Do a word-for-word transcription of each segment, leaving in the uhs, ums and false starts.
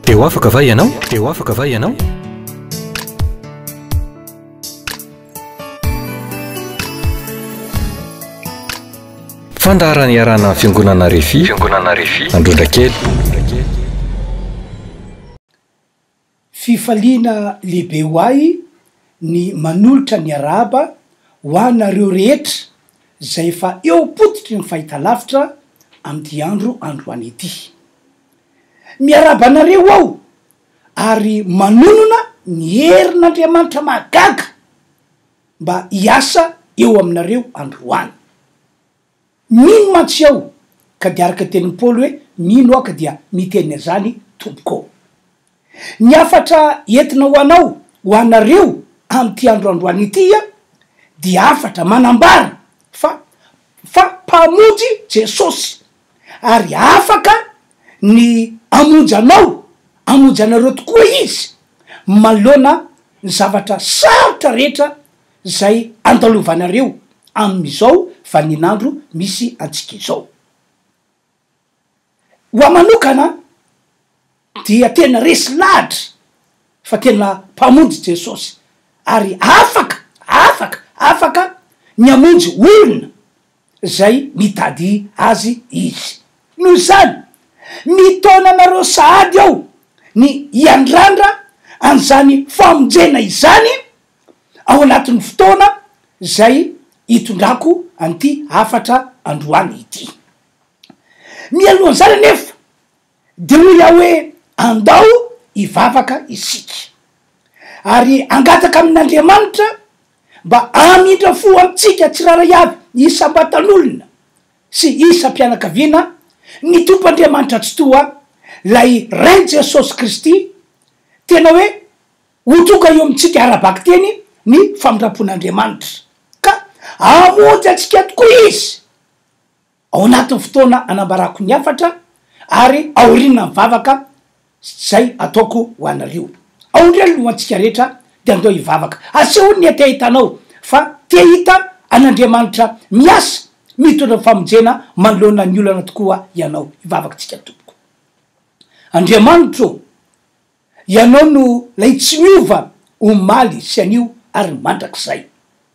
Teo afaka va ianao? Teo afaka va ianao? Fandarana iarana fiangonana Refi, fiangonana Refi, Androndrakely. Fifaliana lehibe hoay ny manolotra ny araba ho anareo rehetra zay efa eo potitry ny fahitalavitra amin'ity andro androany ity. Miaraba anareo ao ary manonona ny herin'Andriamanitra mahagaga mba hiasa eo aminareo androany. Mino mantsy ao ka dia araka tenin'ny Paoly hoe mino aho ka dia miteny zany tompoko. Ny afatra entina ho anao ho anareo amin'ity andro androany ity dia afatra manambara fa fa mpamonjy Jesosy ary afaka ny amonjy anao amonjy anareo tokoa izy malona ny zavatra sarotra rehetra zay andalovanareo amin'izao vaninandro misy antsika izao. Ho manokana dia tena resy lahatra fa tena mpamonjy Jesosy ary afaka afaka afaka ny amonjy olona zay mitady azy izy. Noho zany mitona nareo sahady ao ny iandrandra an'izany famonjena izany ao anatin'ny fotoana zay hitondrako an'ity afatra androany ity. Mialohan'izany anefa de ho ia hoe andao hivavaka isika ary angataka amin'Andriamanitra mba amindra fo amintsika tsiraray avy isam-batan'olona sy isam-pianakaviana ny Tompoandriamanitra tsy toa lay Rainy Jesosy Kristy tena hoe hotonga eo amintsika arabaky teny ny famindrapon'Andriamanitra ka amonjy antsika tokoa izy ao anatin'ny fotoana anambarako ny afatra ary aoriana mivavaka zay ataoko ho anareo. Aondrelo no antsika rehetra de andao hivavaka. Aseho ny te hitanao fa te hita an'Andriamanitra miasa mitondra famonjena manoloana ny olana tokoa ianao hivavaka tsika tompoko. Andriamanitra ianao no lay tsy miova omaly sy anio ary mandrakizay.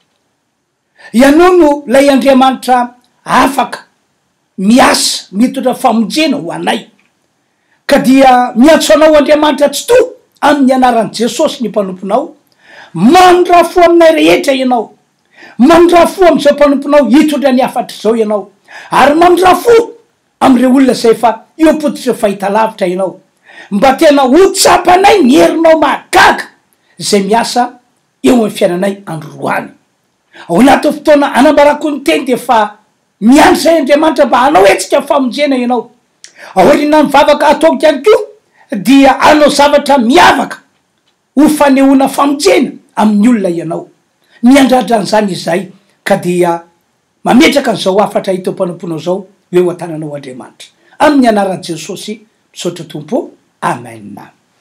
Ianao no lay Andriamanitra afaka miasa mitondra famonjena ho anay ka dia miantso anao Andriamanitra tsy to amin'ny anaran'i Jesosy ny mpanomponao mandrafo aminay rehetra ianao mandrafo amin'izao mpanomponao hitondra ny afatra zao ianao ary mandrafo amin'ireo olona zay fa eo potitra fahitalavitra ianao mba tena ho tsapanay ny herinao mahagaga zay miasa eo amin'ny fiainanay andro roany. Ao anatin'ny fotoana anambarako ny teny de fa miandry zay Andriamanitra mba hanao etsika famonjena ianao. Aoriana mivavaka ataoko ihany koa dia anao zavatra miavaka ho fanehoana famonjena amin'ny olona ianao. Miandrandra an'izany izay ka dia mametraka an'izao afatra hita mpanomponao zao hoe ho antananao Andriamanitra. Amin'ny anaran'i Jesosy misaotra tompo. Amen.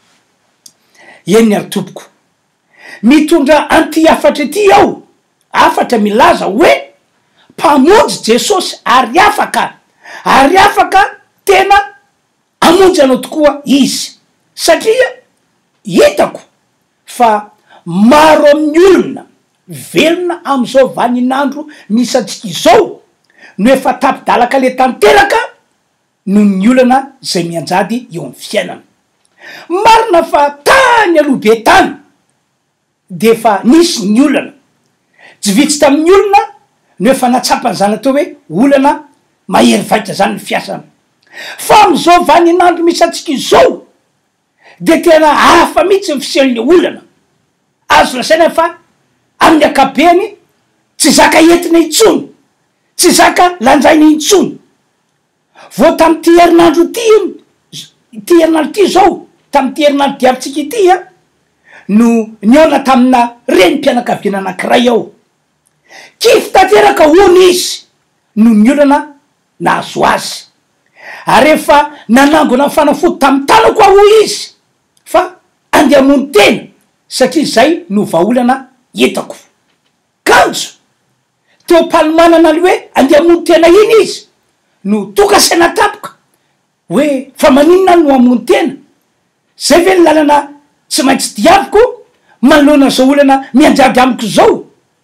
Eny ary tompoko mitondra anty afatra ity ao afatra milaza hoe mpamonjy Jesosy ary afaka ary afaka tena amonjy anao tokoa izy satria hitako fa maro amin'ny olona velona amin'izao vaninandro misy antsika izao no efa tapidalaka le tanteraka noho ny olana zay mianjady eo amin'ny fiainana. Marina fa tany aloha be tany de fa nisy ny olana tsy vitsy tamin'ny olona no efa natsapany zany atao hoe olana mahery vaika zany ny fiasana. Fa amin'izao vaninandro misy antsika izao de tena hafa mihitsy ny fisehoan'le olana. Azo lasaina fa amin'ny akabeny tsy zaka entina intsony tsy zaka lanjaina intsony. Vao tamin'ity herinandro ity ity herinandro ity zao tamin'ity herinandro diavitsika ity no niona tamina renim-pianakaviana anankiray ao kify tanteraka hony izy no ny olana nahazo azy ary efa nanangona fanafody tamin'ny tanako aho izy fa andeha hamono tena satria zay no vaolana hitako. Kanjo teo mpanomanana le hoe andeha hamono tena iny izy no toka saina tapoka hoe fa maninona no hamono tena zay ve ny lalana tsy maintsy diaviko manoloana zao olana mianjady amiko zao.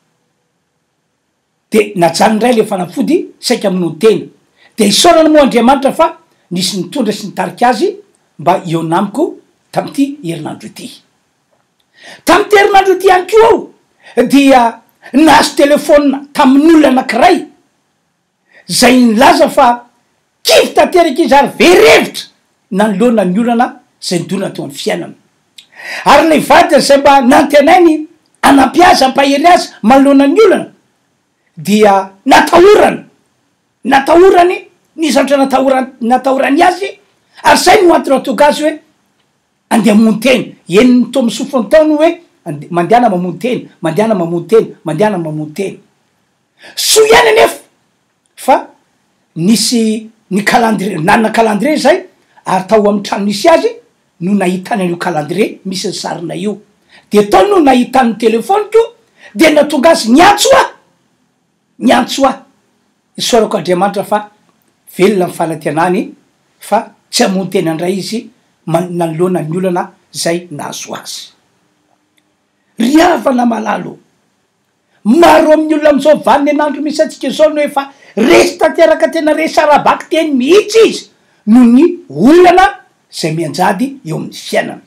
De najany ray le fanafody saika amin'ny tena de isaorana moa Andriamanitra fa nisy nitondra sy nitarika azy mba eo namiko tamity herinandro ity. Tamity herinandro ity ihany ko ao dia nahazo telefôna tamin'olona anankiray zay nilaza fa kivy tanteraka izy ary verevitra nanoloana ny olana zay nidona teo amin'ny fiainana. Ary le vady zay mba nantenainy anampiaza ampahery azy manoloana ny olana dia natahorana natahorany nisatra natahorany natahorany azy ary zay no antony atoga azy hoe andeha mamono teny eniny to misofony taony hoe mandehana mamono teny mandehana mamono teny mandehana mamono teny so ihany anefa fa nisy ny calendrier nanana calendrier zay ary tao amin'ny trano nisy azy no nahitany an'io calendrier misy ny sarina io de tao no nahitany telefoniko de natonga azy niantso a niantso a isorako Andriamanitra fa velona mifanantenany fa tsy amono teny andray izy nanoloana ny olana zay nahazo azy. Riavana malalo maro amin'ny olona am'izao vaniny anandro misy atsika zao no efa resy tanteraka tena resy arabaky teny mihitsy izy no ny olana zay mianjady eo amin'ny fiainana.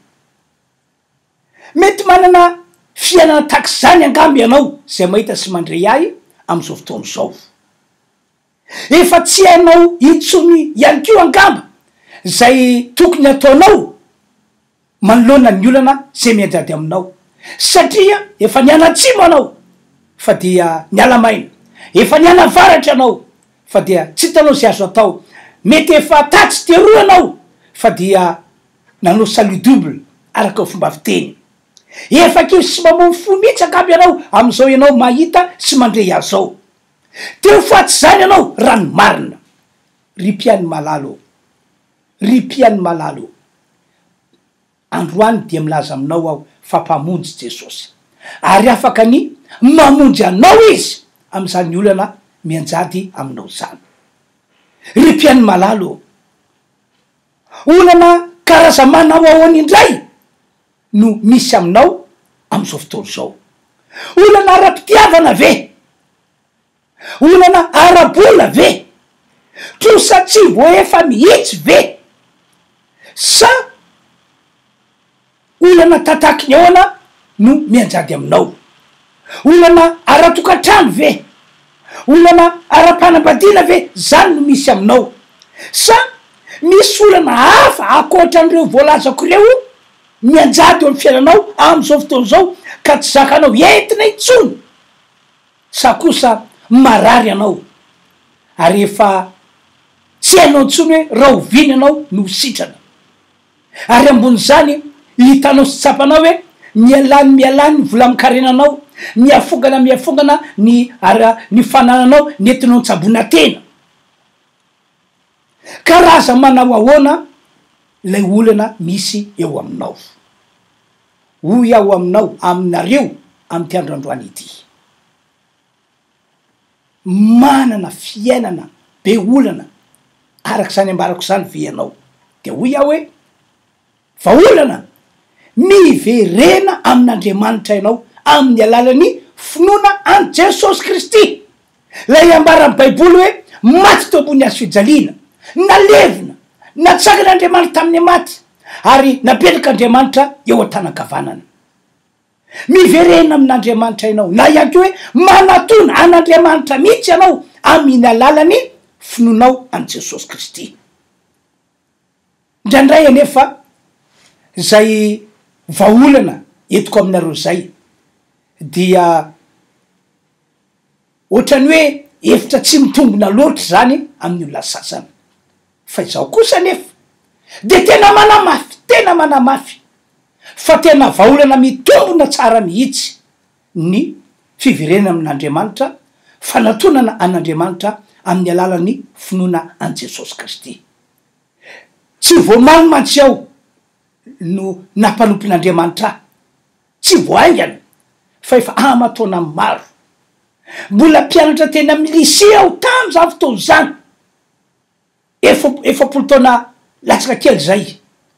Mety manana fiainana takizany angamby ianao zay mahita sy mandray ahy am'izao fotoana zao. Efa tsy hainao intsony ihany kio angamba zay tokony ataonao manoloana ny olana zay mianjady aminao satria efa nianatsimo anao fa dia nialamaina, efa nianavaratra anao fa dia tsy hitanao zay azo atao, mety efa tatsy teroa anao fa dia nanao salut double araka fomba fiteny, efa kio sy mamono fo mihitsy angamby ianao am'izao ianao mahita sy mandray azy zao. Teo fatsy zany ianao rano marina. Ripiany malalo ripiany malalo androany dia milaza aminao aho fa mpamonjy Jesosy ary afaka ny mamonjy anao izy am'izany olana mianjady aminao zany. Ripiany malalo olana karaza manao ahoany indray no misy aminao am'izao fotoana zao. Olana ara-pitiavana ve? Olana ara-bola ve? Trosa tsy voaefa mihitsy ve? Sa olana tataky ny ahoana no mianjady aminao? Olana ara-tokantrano ve? Olana ara-panambadiana ve? Zany no misy aminao. Sa misy olana hafa akoatran'ireo voalazako ireo mianjady eo amin'ny fiainanao am'izao fotoana zao ka tsy zakanao entina intsony, sa kosa marary anao ary efa tsy hainao intsony hoe raha oviny anao no sitrana. Ary ambony zany hitanao sy tsapanao hoe mialany mialany ny vola mikarenanao, miafongana miafongana ny ara ny fanananao nentinao nitsabona tena. Karaza manao ahoana lay olana misy eo aminao? Hoy aho aminao aminareo amty androandroany ity, manana fiainana be olana araka zany ambarako zany ve ianao? De hoy aho hoe fa olana miverena amin'Andriamanitra ianao amin'ny alalany finoana an Jesosy Kristy. Lay ambaran'ny Baiboly hoe maty teo ambony hazo fijaliana, nalevina, natsakan'Andriamanitra tamin'ny maty ary napetraka Andriamanitra eo an-tanakavanana. Miverena amin'Andriamanitra ianao na ihany koa hoe manatona an'Andriamanitra mihitsy ianao amin'ny alalany finoanao an Jesosy Kristy. Indraindray anefa zay vaolana etiko aminareo zay dia ohatrany hoe efitra tsy mitombona loatra zany amin'ny olona sasany, fa izao kosa nefa de tena manamafy tena manamafy fa tena vaolana mitombona tsara mihitsy ny fiverenana amin'Andriamanitra, fanatonana an'Andriamanitra amin'ny alalany finoana an Jesosy Kristy. Tsy voamanimantsy aho no nampanompon'Andriamanitra, tsy voaingana fa efa amataona maro mbola mpianatra tena milisy aho tam'izany fotoana zany efa efapolo taona latsaka kely zay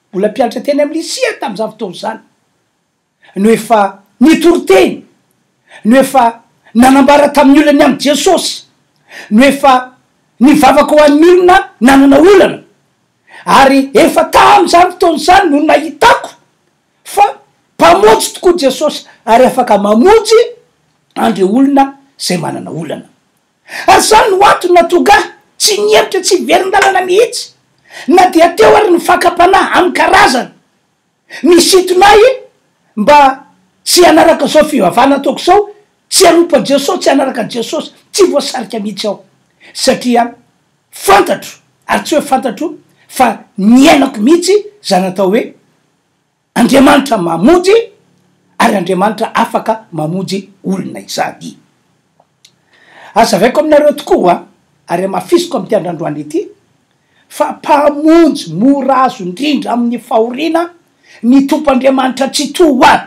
mbola mpianatra teny amin'ny lysia tam'izany fotoana zany no efa nitoroteny no efa nanambara tamin'ny olona ny am' Jesosy no efa nivavaka ho an'ny olona nanana olana ary efa tam'izany fotoana zany no nahitako fa mpamotsy tokoa Jesosy ary afaka mamotsy andre olona zay manana olana ary zany no antony natonga tsy nievitra tsy verin-dalana mihitsy na dia teo ary ny fakapanahy amin'ny karazana misitonay mba tsy anaraka zao fivavahana ataoko zao tsy anompa Jesosy tsy anaraka Jesosy tsy voasarika mihitsy aho satria fantatro ary tsy hoe fantatro fa niainako mihitsy zany atao hoe Andriamanitra mamonjy ary Andriamanitra afaka mamonjy olona izany azavaiko aminareo tokoa ary mafisiko amin'ity androandroany ity fa mpamonjy mora azo indrindra amin'ny fahoriana ny tompoandriamanitra tsy toa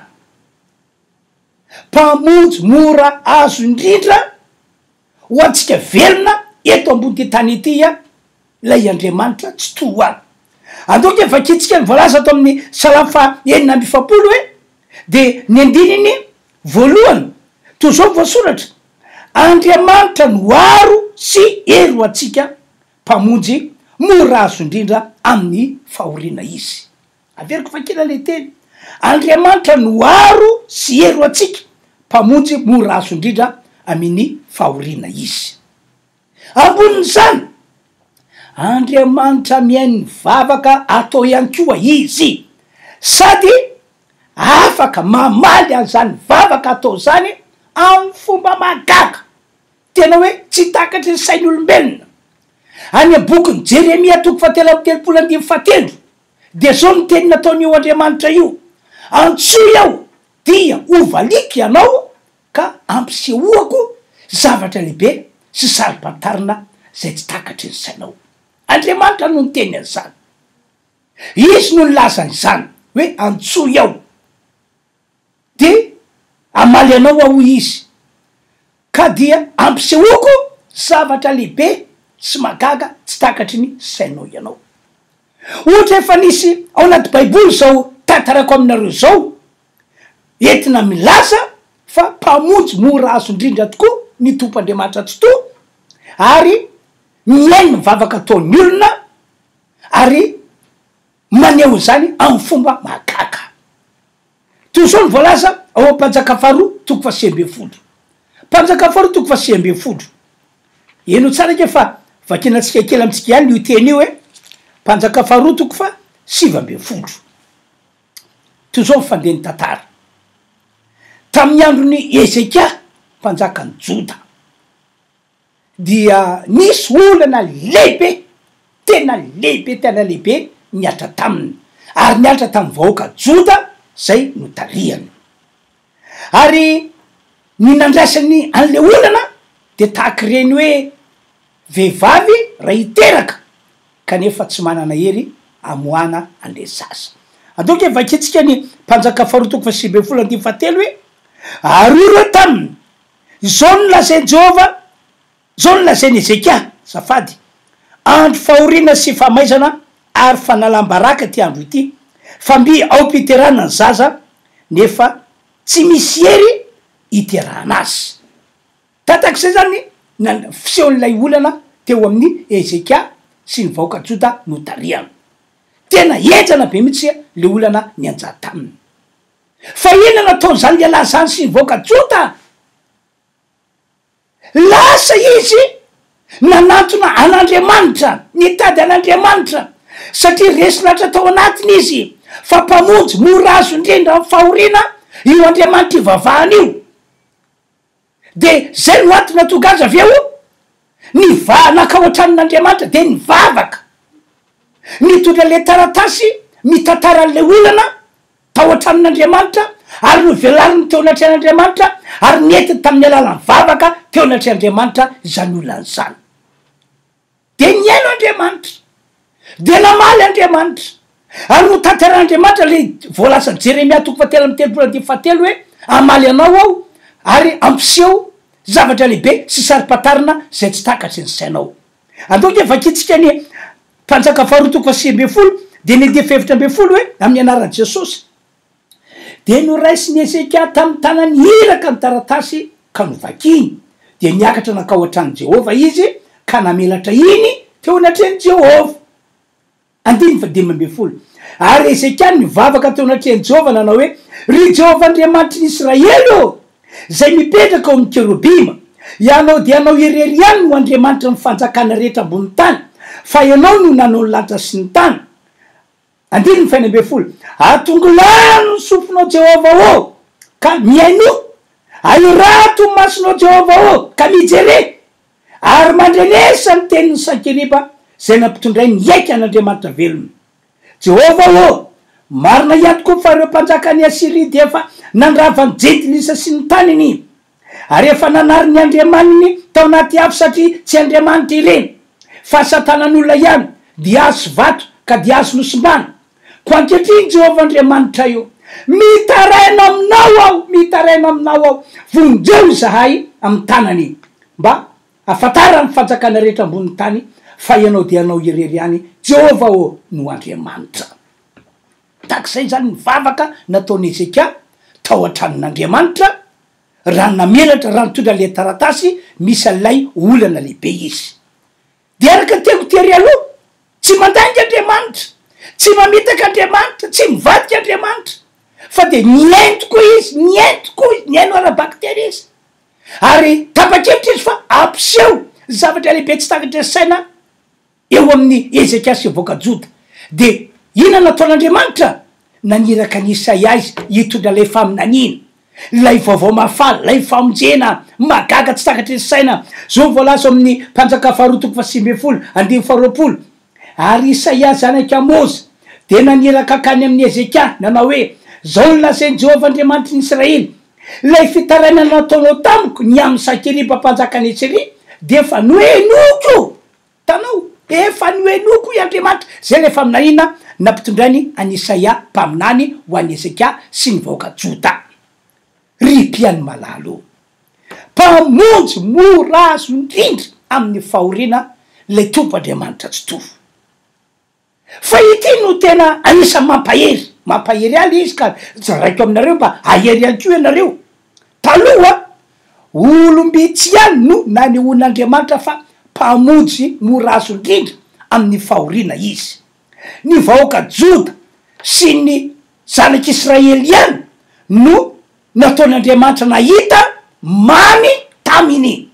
mpamonjy mora azo indrindra ho antsika velona eto ambony ty tany ity a lay Andriamanitra tsy toa andoko efa kitsika ny voalaza ato amin'ny salamo fa enina amby efapolo hoe de ny andininy voalohany toy zao voasoratra Andriamanitra no aro sy ero atsika mpamonjy mora azo indrindra amin'ny fahoriana izy averiko fakina le teny Andriamanitra no aro sy ero atsika mpamonjy mora azo indrindra amin'ny fahoriana izy ambonin'izany Andriamanitra mihainy vavaka atao ihany koa izy sady afaka mamaly an'izany vavaka atao zany amin'ny fomba magaga tena hoe tsy takatry ny sain'olombelona any bokyny Jeremia toko fatelo amby telopolo andimy fatelo de zao ny teny nataon'io Andriamanitra io antsoy aho dia ovaliky ianao ka ampisehoako zavatra lehibe sy saripatarina zay tsy takatry ny sainao Andriamanitra no nyteny an'izany izy no nylazany zany hoe antsoy aho de amaly anao aho izy ka dia ampisehoako zavatra lehibe sy magaga tsy takatry ny sainao ianao ohatra efa nisy ao anaty baiboly zao tantarako aminareo zao entina milaza fa mpamonjy mora azo indrindra tokoa ny tompo Andriamanitra tsy toa ary miainy mivavaka ataon'ny olona ary maneho zany amin'ny fomba magaga toy zao ny voalaza ao am-panjaka faharoa toko fasihy amby folo mpanjaka faharoa toko fasihy amby folo eno tsara ke fa vakinatsika kely amitsika ihany io teny io hoe mpanjaka faharoa toko fa sivy amby folo toy zao mifandehany tantara tamin'ny androny Ezekia mpanjakany Joda dia nisy olana lehibe tena lehibe tena lehibe niatra taminy ary niatra tamin'ny vahoaka Joda zay no tarihany ary ny nandraisany an'le olana de tahaky reny hoe vehivavy raha hiteraka kanefa tsy manana hery amoana an'le zaza andoko vakitsika ny mpanjaka faharoa toko fa sivy amby folo andimy fatelo hoe ary reo taminy zao no lazainy Jehova zao no lazainy Ezekia zafady andro fahoriana sy famaizana ary fanalam-baraka ty andro ity fa mby aompiterana ny zaza nefa tsy misy hery iterana azy tatak'izay zany na fisehon'ilay olana teo amin'ny Ezekia sy ny vahoaka Joda no tarihana tena ejana be mihitsy le olana nianja taminy fa ina nataony zany lehilahy zany sy ny vahoaka Joda lasa izy nanantona an'Andriamanitra nitady an'Andriamanitra satria resinatra tao anatiny izy fa mpamonjy mora azo indrindra amin'ny fahoriana io Andriamanitra ivavahana io de zay no antony natonga azy avy eo ny va nakao an-tranon'Andriamanitra de nivavaka nitondra le taratasy mitantara an'le olana tao an-tranon'Andriamanitra ary no velariny teo anatry an'Andriamanitra ary nientiny tamin'ny alalany vavaka teo anatry Andriamanitra zany olana zany de niaino Andriamanitra de namaly Andriamanitra ary no tantaran'Andriamanitra le voalaza Jeremia toko fatelo amby telopolo andimy fatelo hoe amaly anao aho ary ampiseho zavatra lehibe sy saripatarina zay tsy takatry ny sainao andoko efa kitsika ny mpanjaka faharoa toko fa sivy amby folo de ny de fevitra ambe folo hoe amin'ny anaran'i jesosy de noraisiny Ezeka tamin'ny tanany iraka ny taratasy ka novakiny de niakatra nakao an-trano Jehova izy ka namelatra iny teo anatrehany Jehova. Andiny fa dimy ambe folo. Ary Ezeka nivavaka teo anatrehany Jehova nanao hoe ry Jehova Andriamanitry ny Israely o zay mipetraka ao amin'ny kerobima, ianao de anao irery ihany no Andriamanitra ny fanjakana rehetra ambony tany, fa ianao no nanao ny lanitra sy ny tany. Andiny ny faina ambe folo. Atongolano ny sofonao Jehova o ka miaino, aiorato ny masonao Jehova o ka mijere, ary mandrenesa ny tenin'ny Sankeriba zay nampitondray ny aika an'Andriamanitra velona. Jehova o, marina iantoko fa ireo mpanjaka ny Asiria de efa nandrava ny jetilisa sy ny taniny, ary efa nanary ny andriamaniny tao anaty afo satria tsy Andriamanitra ireny fa satanan'olona ihany, dia azo vato ka dia azo nosimbana. Ko ankehitriny Jehova Andriamanitra io, mitaraina aminao aho, mitaraina aminao aho, vonjeo zahay amin'ny tanany mba afatara ny fanjakana rehetra ambony tany fa ianao de anao irery ihany Jehova o no Andriamanitra. Takizay zany mivavaka nataony Ezeka tao an-tranon'Andriamanitra raha namelatra raha nitondra le taratasy misy alay olana lehibe izy. De araka teko tery aloha, tsy mandangy Andriamanitra, tsy mamitaka Andriamanitra, tsy mivadika Andriamanitra, fa de nientoko izy, nientoko izy, niaino ara-baktery izy. Ary tapa-kevitra izy fa ampiseho zavatra lehibe tsy takatra saina eo amin'ny Ezeka sy avoaka Joda. De ina nataon'Andriamanitra? Naniraka ny Isaia izy hitondra lay faminanina, lay vaovao mafaly, lay famonjena magaga tsy takatra saina. Zao voalaza amin'ny mpanjaka faharoa toko fahasimbe folo andimy faharoapolo. Ary Isaia zanaky Amozy de naniraka akany amin'ny Ezeka nanao hoe zao nolazainy Jehova Andriamanitry ny Israely, lay fitaraina nataonao tamiko ny amin'ny Sankeriba mpanjaka ny Asiria de efa noenoko. Tanao, efa noenoko i Andriamanitra zay le faminanina nampitondrainy any Isaia mpaminany ho an'ny Ezeka sy ny vahoaka Joda. Ry mpiany malalo, mpamonjy mora azo indrindra amin'ny fahoriana lay tompo Andriamanitra tsy tovo. Fa ity no tena anisany mampahery, mampahery aly izy ka zaraiko aminareo mba ahery any ko ianareo. Taloha olombitsy ihany no na ny on'Andriamanitra fa mpamonjy mora azo indrindra amin'ny fahoriana izy. Ny vahoaka Joda sy ny zanak'Israely ihany no nataon'Andriamanitra nahita mamy taminy.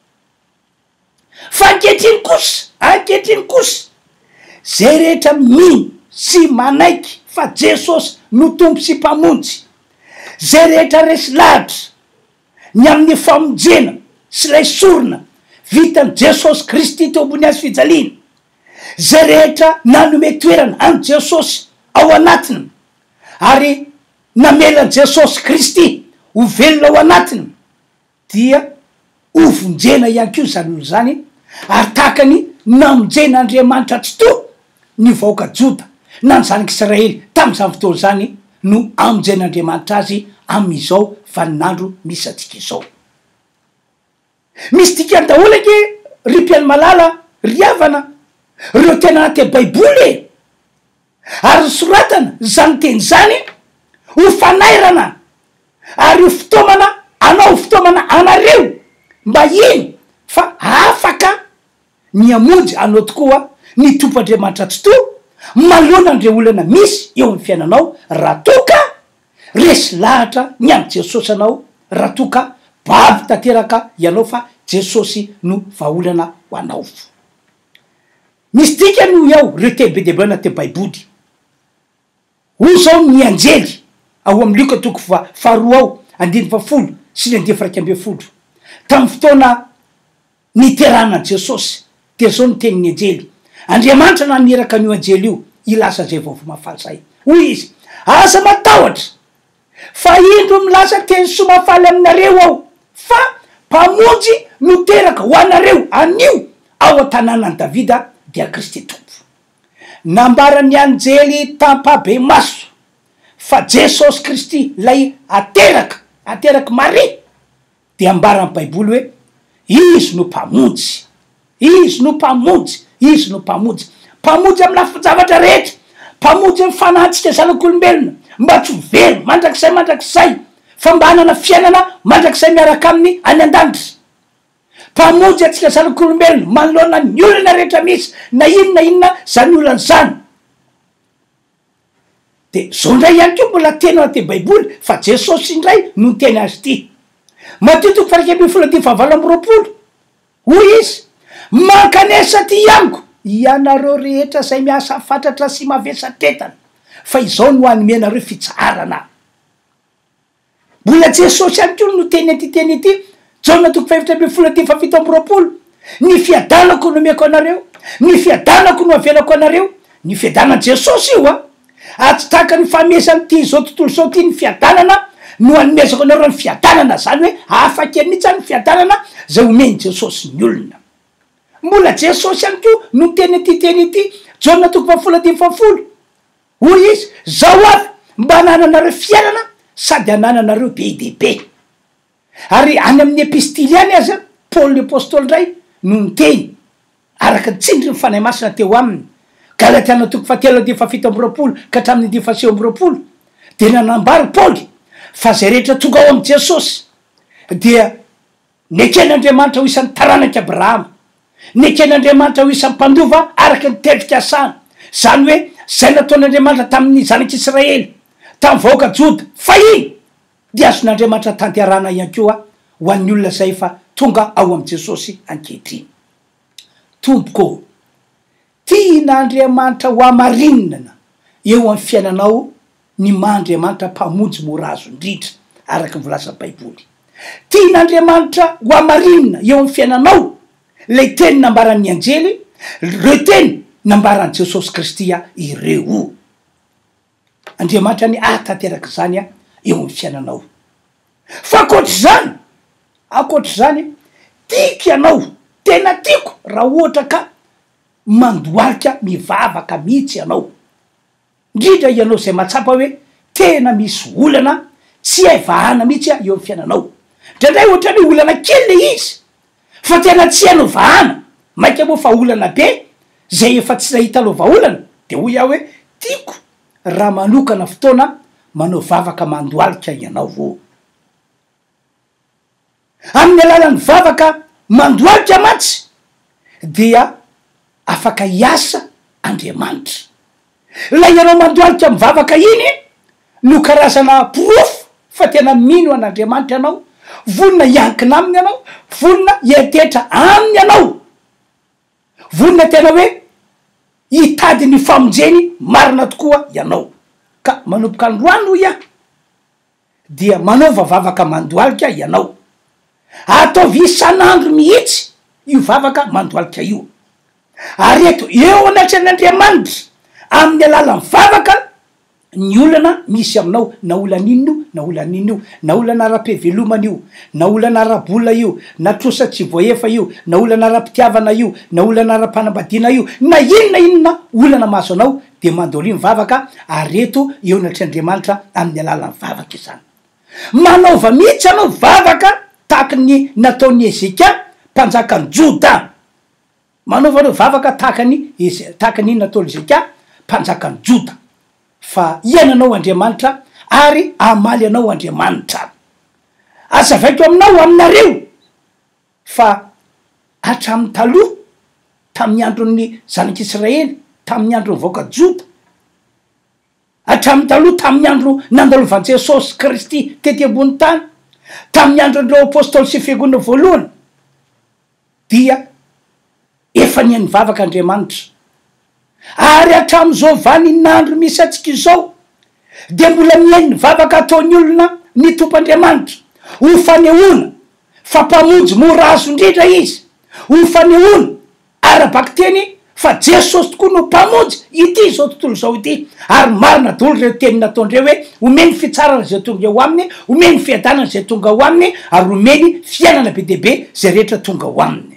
Fa ankehitriny kosa, ankehitriny kosa zay rehetra mino sy manaiky fa Jesosy no tompo sy mpamonjy, zay rehetra resy lahatra ny amin'ny famonjena sy lay sorona vitan'i Jesosy Kristy teo ambony azy fijaliana, zay rehetra nanome toerana any Jesosy ao anatiny ary namelan Jesosy Kristy ho velona ao anatiny, dia ovonjena ihany ko zany olo zany, ary takany namonjena Andriamanitra tsy to ny vahoaka Joda na ny zanak'Israely tamin'izany fotoana zany no amonjen'Andriamanitra azy amin'izao vaninandro misy atsika izao. Misy dikany daholo ake ry mpiany malala, ry havana, reo tena anaty baiboly, ary soratana zany teny zany ho fanairana ary ho fitomana anao, fitomana anareo mba iny fa afaka ny amonjy anao tokoa ny tompo Andriamanitra tsy to malona andreo olana misy eo amin'ny fiainanao raha toka resy lahatra ny amin'ny Jesosy anao, raha toka bavy tanteraka ianao fa Jesosy no vahaolana ho anao. Misy dika no iao reo teny be dehibe anaty baiboly. Ho zao ny anjely ao amin'ny Luka toko fa faharoa ao andiny fa folo sy ny andiny faraika ambe folo. Tamin'ny fotoana niterana Jesosy de zao ny tenin'ny anjely. Andriamanitra naniraka an'io anjely io ilasa zay vaovao mafaly zay. Hoy izy, asa matahotra fa indro milasa teny soa mafaly aminareo aho, fa mpamonjy no teraka ho anareo anio ao an-tanànan'i Davida dia Kristy tompo. Nambarany anjely tampabe maso fa Jesosy Kristy lay ateraka, ateraka mare, de ambarany baiboly hoe izy no mpamonjy, izy no mpamonjy, izy no mpamonjy, mpamonjy amin'ny lafy zavatra rehetra, mpamonjy mifanahantsika zanak'olombelona mba tsy very mandrakizay mandrakizay fa mba hanana fiainana mandrakizay miaraka amin'ny any an-danitra. Mpamonjy atsika zanak'olombelona manoloana ny olona rehetra misy na inona inona zany olana zany. De zao ndray ihany ko mbola tena te baiboly fa Jesosy indray no teny azy ty. Matitoko faraka ambin'ny folo dimy fahavalo amby roapolo hoy izy mankanesa ty amiko ianareo rehetra zay miasa fantatra sy mavesatretana fa izao no anomenareo fitsarana. Mbola Jesosy ihany ko no teny aty teny ity Jaona toko faefatra ambin'ny folo dimy fafito amby roapolo ny fiadanako no omeko anareo, ny fiadanako no avelako anareo. Ny fiadanany Jesosy io a atsy taka ny famesany ty zao tontolo zao ty ny fiadanana no anomezako anareo ny fiadanana zany hoe afakely mihitsy ny fiadanana zay omeny Jesosy ny olona. Mbola Jesosy ihany ko no teny ity teny ity Jaona toko fafolo dimy fafolo hoy izy zao avy mba hanananareo fiainana sady hanananareo be dehibe. Ary any amin'ny epistily any aza Paul l'apôstôly ndray no niteny araka ny tsindry ny fanahy masina teo aminy Galatiana toko fahatelo dimy fafito amby roapolo ka hatramin'ny dimy fahasivy amby roapolo de nanambary Paoly fa zay rehetra tonga ao amin'ny Jesosy dia neken'Andriamanitra ho isan'ny taranaky Abrahama, neken'Andriamanitra ho isan'ny mpandova araka ny tevika asana. Zany hoe zay nataon'Andriamanitra tamin'ny zanak'Israely tamin'ny vahoaka Joda fa iny dia azon'Andriamanitra tanterana ihany koa ho an'ny olona zay fa tonga ao amin'ny Jesosy ankehitriny. Tompoko tian'Andriamanitra ho amarinina eo amin'ny fiainanao ny maha-Andriamanitra mpamonjy mora azo indrindra araka ny volaza baiboly. Tian'Andriamanitra ho amarinina eo amin'ny fiainanao lay teny nambaran'ny anjely, re teny nambaran'i Jesosy Kristy ireo. Andriamanitra ny ahatanteraka zany a eo amin'ny fiainanao. Fa akoatra zany, akoatra zany tiako ianao, tena tiako raha ohatra ka mandoalika mivavaka mihitsy ianao. Indrindra ianao zay matsapa hoe tena misy olana tsy hay vahana mihitsy eo amin'ny fiainanao. Ndraindray ohatra ny olana kely le izy fa tena tsy hainao vahana, maika moa fa olana be zay efa tsy nahitanao vaholana de hoy aho hoe tiako raha manokana fotoana manao vavaka mandoalika ianao vo. Amin'ny alalan'ny vavaka mandoalika matsy dia afaka hiasa Andriamanitra. La ianao mandoalika mivavaka iny no karazana profo fa tena mino an'Andriamanitra ianao, vonona hiankina aminy ianao, vonona hiatetra aminy ianao, vonona tena hoe hitady ny famonjeny marina tokoa ianao. Ka manomboka androany ia dia manaova vavaka mandoalika ianao. Ataovy isan'andro mihitsy io vavaka mandoalika io. Ary eto eo anatran'Andriamanitra amin'ny alalan'ny vavaka ny olana misy aminao, na olana inno na olana inno, na olana ara-pivelomana io, na olana ara-bola io, na trosa tsy voaefa io, na olana ara-pitiavana io, na olana ara-panambadiana io, na inona inona olana maso anao de mandôly mivavaka. Ary eto eo anatr'Andriamanitra amin'ny alalan'ny vavaka izany. Manaova mihitsy anao vavaka tahaka ny nataon'ny Ezeka mpanjakany Joda. Manaova anao vavaka tahaka ny tahaka ny nataon'ny Ezeka mpanjakany Joda. Fa iananao Andriamanitra ary amaly anao Andriamanitra. Azavaiko aminao aminareo fa hatramin'ny taloha tamin'ny andron'ny zanak'Israely, tamin'ny andron'ny vahoaka Joda, hatramin'ny taloha tamin'ny andro nandalovan'i Jesosy Kristy tety ambony tany, tamin'ny andron'ireo apôstôly sy fiangonana voalohany dia efa nihainy vavaka Andriamanitra. Ary hatramin'izao vanin'andro misy atsika izao de mbola mihainy vavaka ataon'ny olona ny tompoandriamanitra ho fanehoana fa mpamonjy mora azo indrindra izy, ho fanehoana ara-baky teny fa Jesosy tokoa no mpamonjy ity zao tontolo zao ity. Ary marina dolo reo teny nataondreo hoe omeny fitsarana zay tonga ao aminy, omeny fiadanana zay tonga ao aminy, ary omeny fiainana be dehibe zay rehetra tonga ao aminy.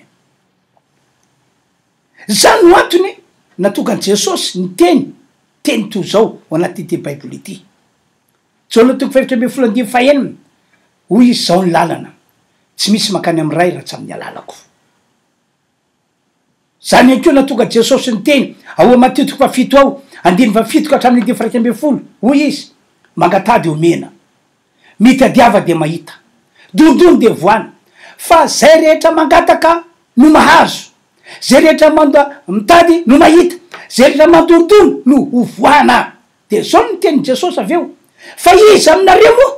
Zany no antony natokan'i Jesosy ny teny teny toy zao ao anatyty baiboly ity. Jaona toko faefatra ambin'ny folo dimy fahaenina hoy izy zao ny lalana, tsy misy makany amin'ny ray raha tsy amin'ny alalako. Zany ihany koa natonga Jesosy ny teny ao Matteo toko fafito ao andiny fa fito ka hatramin'ny difaraika ambe folo hoy izy mangatady omena mitadiava de mahita dondony de voana fa zay rehetra mangataka no mahazo zay rehetra manda mitady no mahita zay rehetra mandondony no hovoana de zao ny teny Jesosy aveo fa izy aminareo moa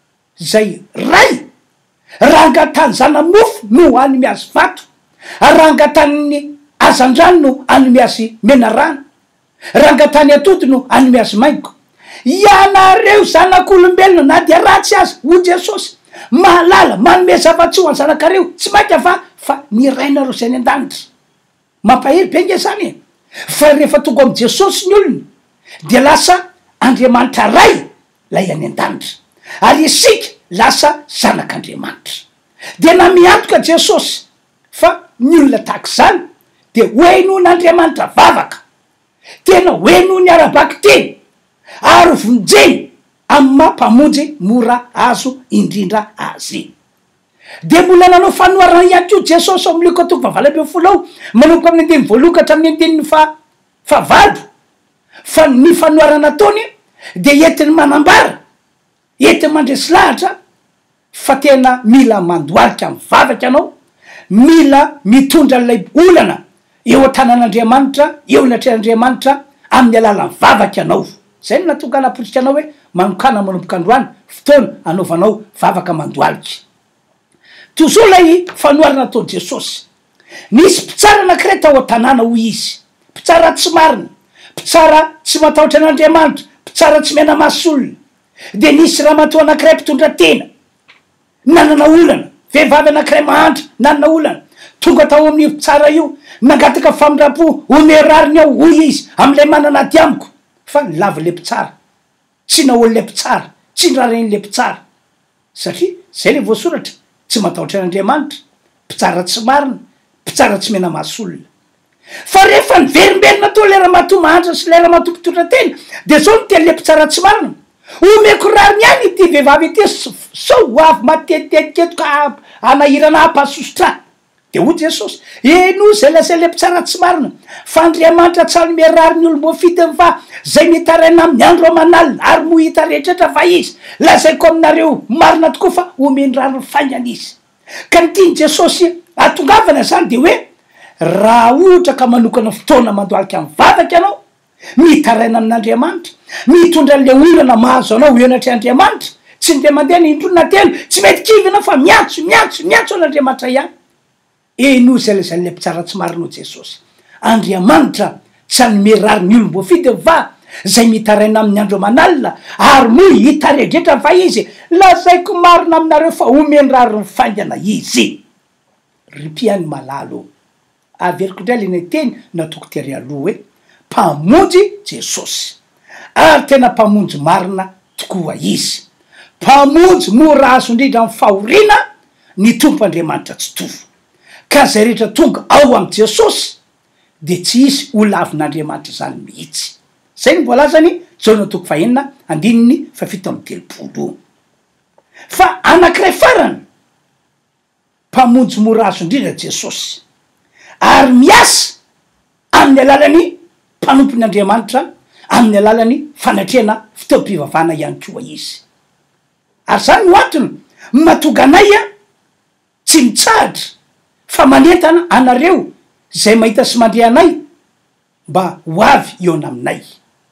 zay ray rangatany zana mofo no any miazy vato rangatany azandrano no any miazy mena rano rangatany atody no any miazy maingo ianareo zanak'olombelona na dia ratsy azy ho Jesosy mahalala manome zava-tsy ho any zanakareo tsy mainka va fa nirainareo zay ny an-danitra mampahery be nge zany fa rehefa tonga am Jesosy ny olona de lasa Andriamanitra ray lay any an-danitra ary isika lasa zanak'Andriamanitra de na miantoka Jesosy fa ny olona tahaka zany de hoenon'Andriamanitra vavaka tena hoeno ny arabaky teny ary vonjeny amy mampamonjy mora azo indrindra azy de mbola nanao fanoarana ihany ko Jesosy amin'ny Luka toko vavalo amby folo ao manomboka amin'ny andiny voaloka hatramin'ny andininy fa fa valo fa ny fanoarana ataony de entiny manambara entiny mandresy lahatra fa tena mila mandoalika mivavaka anao mila mitondra an'ilay olana eo an-tanan'Andriamanitra eo natrehan'Andriamanitra amin'ny alala mivavaka anao zay no natonga napotsika anao hoe manokana manomboka androany fotoana anaovanao vavaka mandoalika tozo lay fanoarana ataony Jesosy nisy mpitsara anankiray tao an-tanàna hoy izy mpitsara tsy marina mpitsara tsy matahotra an'Andriamanitra mpitsara tsy mena masolona de nisy raha matoa anankiray mpitondra tena nanana olana vehivavy anankiray mahantra nanana olana tonga tao amin'ny mpitsara io nangataka famindrapo omerariny ao hoy izy am'ilay manana ady amiko fa nilavy le mpitsara tsy naholy le mpitsara tsy nirareny le mpitsara satria zay le voasoratra tsy matahotra an'Andriamanitra mpitsara tsy marina mpitsara tsy mena masolona fa rehefa niverimberina to lera mato mahantra sy lera mato mpitondra tena de zao niteny le mpitsara tsy marina omeko rariny any ity vehivavy ity sao avy matetetiketoka anahirana ampasositra de ho Jesosy eno zay lasa le mpitsara tsy marina fa Andriamanitra tsy anome rariny olombo fitiny fa zay mitaraina amin'ny andro amanalina ary mo hita rehetrrehetra fa izy lazaiko aminareo marina tokoa fa omeny rariny faingana izy ka nitiny Jesosy atongavana zany de hoe raha ohatra ka manokana fotoana mandoalika mivavaka anao mitaraina amin'Andriamanitra mitondra an'le olana mahazo anao eo natrehan'Andriamanitra tsy nde mandeha ny indrona telo tsy mety kivina fa miantso miantso miantso an'Andriamanitra ihany eno zay le zany le mpitsara tsy marina Jesosy Andriamanitra tsy anome rariny olombo fidy va zay mitaraina amin'ny andro amanalina ary moa hita redretra fa izy lazaiko marina aminareo fa omeny rariny faingana izy ripiany malalo averiko indray le teny natoko tery aloha hoe mpamonjy Jesosy ary tena mpamonjy marina tokoa izy mpamonjy mora azo indrindra amin'ny fahoriana ny tompo Andriamanitra tsy tovo ka zay rehetra tonga ao am Jesosy de tsy isy olavin'Andriamanitra zany mihitsy zay ny voalazany zao natoko fahenina andininy fa fito amby telopolo fa anankiray farany mpamonjy mora azo indrindra Jesosy ary miasa amin'ny alalany mpanompon'Andriamanitra amin'ny alalany fanatrehana fitaom-pivavahana ihany koa izy ary zany no antony mahatonga anay a tsy mitsahatra fa manentana anareo zay mahita sy mandeha anay mba ho avy eo anaminay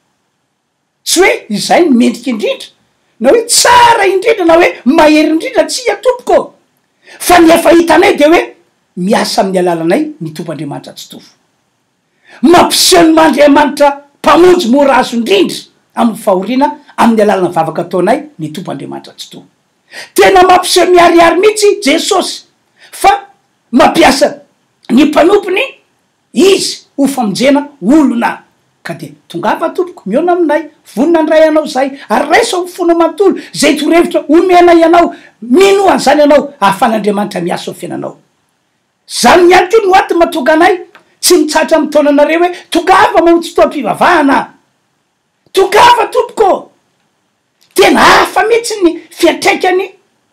tsy hoe izay ny mendrika indrindra na hoe tsara indrindra na hoe mahery indrindra tsy atompoko fa ny efa hitanay de hoe miasa amin'ny alalanay ny tompo Andriamanitra tsy tovo mampiseho ny Andriamanitra mpamonjy mora azo indrindra amin'ny fahoriana amin'ny alalana vavaka ataonay ny tompo Andriamanitra tsy tovo tena mampiseho miariary mihitsy Jesosy fa mampiasa ny mpanompony izy ho famonjena olona ka de tongava tompoko miona aminay vonina ndray anao zay ary raisa ho fona manontolo zay torevitra omena ianao mino an'izany anao ahafan'Andriamanitra miasa ho fiainanao zany ihany ko no antony mahatonga anay tsy mitsatra amin'ny taonanareo hoe tongava mahotsy fotoam-pivavahana tongava tompoko tena hafa mihitsy ny fiatraikany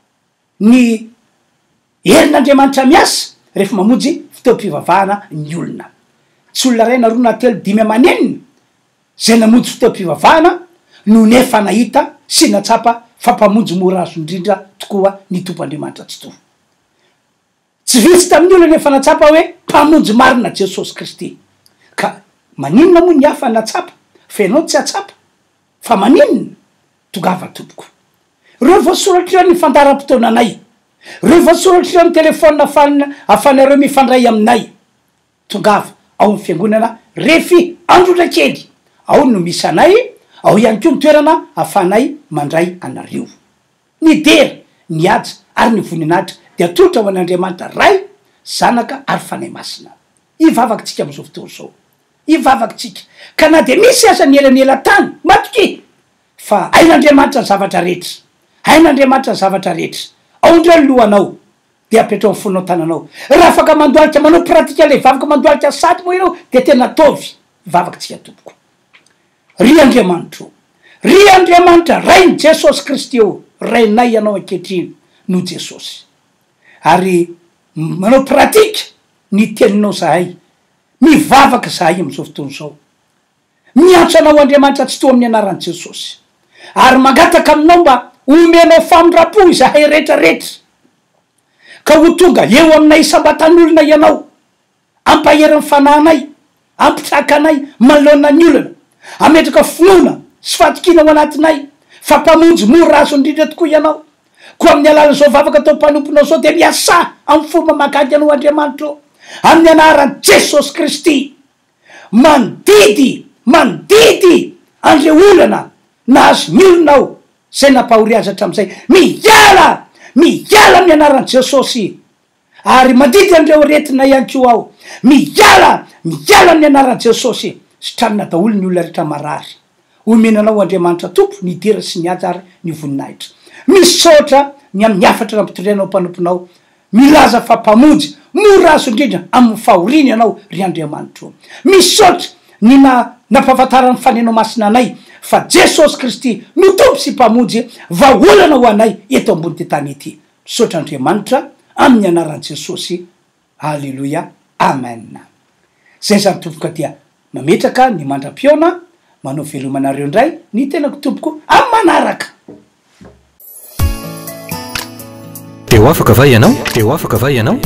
ny herin'Andriamanitra miasa rehefa mamonjy fotoam-pivavahana ny olona tsy olona ray na roa na telo dimy amanenina zay namonjy fotoam-pivavahana no nefa nahita sy natsapa fa mpamonjy mora azo indrindra tokoa ny tompoandriamanitra tsy to tsy vitsy tamin'ny olo nefa natsapa hoe mpamonjy marina Jesosy Kristy ka maninona moa ny hafa natsapa fa ianao tsy atsapa fa maninona tongava tompoko reo voasoratra ny fandaram-potoananay reo voasoratra ny telefona afana afanareo mifandray aminay tongava ao ny fiangonana refy androtra kely ao no misy anay ao ihany koa mitoerana afanay mandray anareo ny dera ny aja ary ny voninahitra dia atolotra ho an'Andriamanitra ray zanaka ary fanay masina ivavakytsika am'izao fotoana zao ivavakytsika ka na de misy asa ny elanela tany matoky fa ain'Andriamanitra ny zavatra rehetra ain'Andriamanitra ny zavatra rehetra aondreo ny lohanao de apetrao ny fonao tananao raha afaka mandoalika manao pratika le vavaka mandoalika sady moa ireo de tena tovy ivavakytsika tompoko ry Andriamanitra ry Andriamanitra rainy Jesosy Kristy eo rainay ianao ankehitriny no Jesosy ary manao pratika ny teninao zahay mivavaka zahay am'izao fotoana zao miantso anao Andriamanitra tsy to amin'ny anaran'i Jesosy ary mangataka aminao mba omenao famindrapo zahay rehetrarehetra ka ho tonga eo aminay sambatan'olona ianao ampahery ny fanahinay ampitraka anay manoloana ny olona ametraka finoana sy fatikina ao anatinay fa mpamonjy mora azo indrindra tokoa ianao ko amin'ny alala zao vavaka atao mpanomponao zao de miasa amin'ny fomba mahagagy anao Andriamanitra amin'ny anaran'i Jesosy Kristy mandidy mandidy andreo olana nahazo ny olonao zay nampahory azy hatram'izay miala miala amin'ny anaran'i Jesosy ary mandidy andreo retina ihany ko ao miala miala amin'ny anaran'i Jesosy sitranina daholo ny olona rehetra marary omenanao Andriamanitra tompo ny dera sy ny aja ary ny voninahitra misaotra ny amin'ny afatra nampitorianao mpanomponao milaza fa mpamonjy mora azo indrindra amin'ny fahoriana ianao ry Andriamanitra misaotra ny na nampahafantarany fanenao masina anay fa Jesosy Kristy no tompo sy mpamonjy vaholana ho anay eto ambony ty tany ety misaotra Andriamanitra amin'ny anaran'i Jesosy halleloia amen zay zany tompoka dia mametraka ny mandram-piona manao velomanareo indray ny tenako tompoko amin'ny manaraka teo afaka va ianao teo afaka va ianao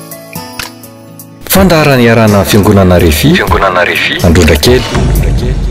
fandarany iarana fiangonana refy fiangonana refy androndra kely